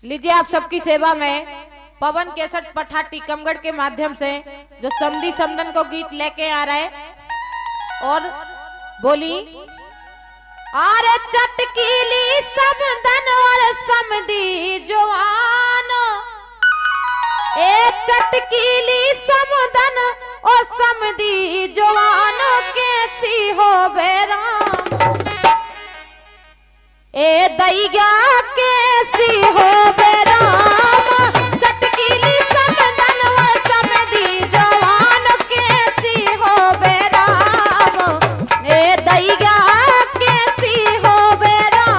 लीजिए आप सबकी सेवा में पवन केसर पठा टीकमगढ़ के माध्यम से जो समधी समदन को गीत लेके आ रहा है और बोली आरे चटकीली समदन और समधी जवान ए चटकीली समदन और समधी जवान कैसी हो बेराम ए दैया कैसी हो बेराम चटकीली समदन और समधी जवान कैसी हो बेराम ए दैया कैसी हो बेराम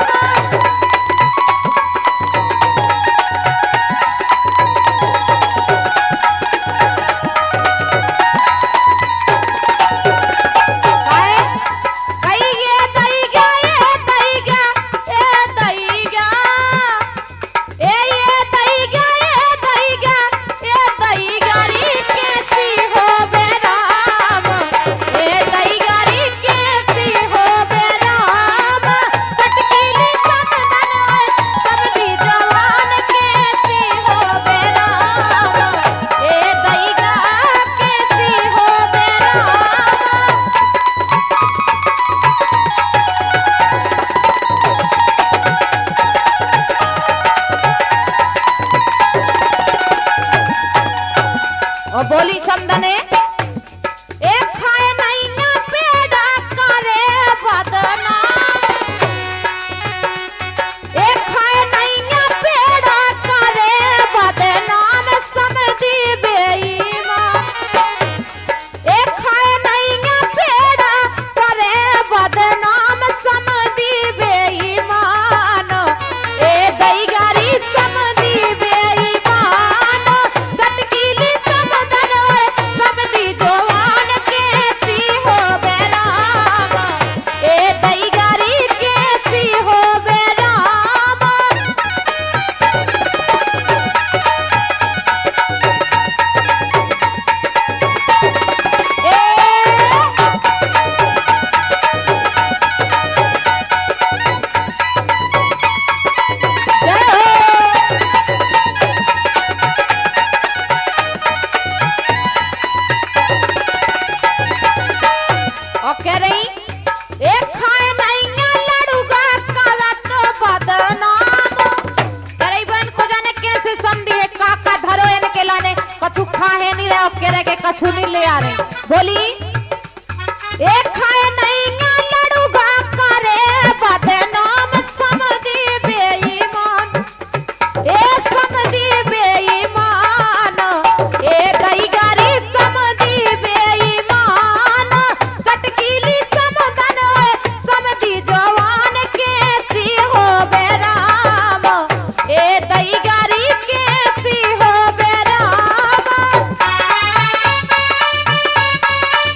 और बोली समदने एक खाए नहीं ना पेड़ा करे बदनाम एक खाए नहीं ना पेड़ा करे बदनाम समझी बेईमान एक खाए नहीं ना पेड़ा करे बदनाम समझी बेईमान ए दैगारी समझी बेईमान चटकीली समधी जवान कैसी हो बेराम ए दैगारी कैसी हो बेराम और कह रही एक खाए नहीं लड़ूगा काला तो बदनाम कह रही बहन को जाने कैसे समझी है काका धरो इनके लाने कछु खाए नहीं रहे और कह रहे के कछु नहीं ले आ रहे बोली एक खाए नहीं लड़ूगा करे बदनाम समझी बेईमान ए समझी बेईमान ए दैगारी समझी बेईमान चटकीली समदन समझी जवान कैसी हो बेराम ए दैगारी कैसी हो बेराम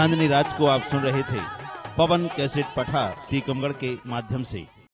चांदनी राज को आप सुन रहे थे पवन कैसेट पठा टीकमगढ़ के माध्यम से।